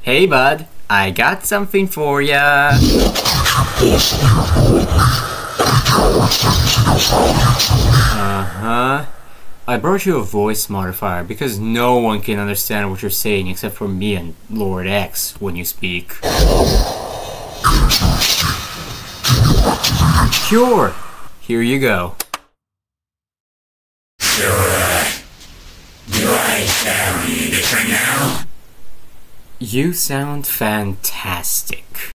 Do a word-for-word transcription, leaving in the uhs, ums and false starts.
Hey bud, I got something for ya. Uh-huh. I brought you a voice modifier because no one can understand what you're saying except for me and Lord X when you speak. Sure. Here you go. Sure. Do I sound different now? You sound fantastic.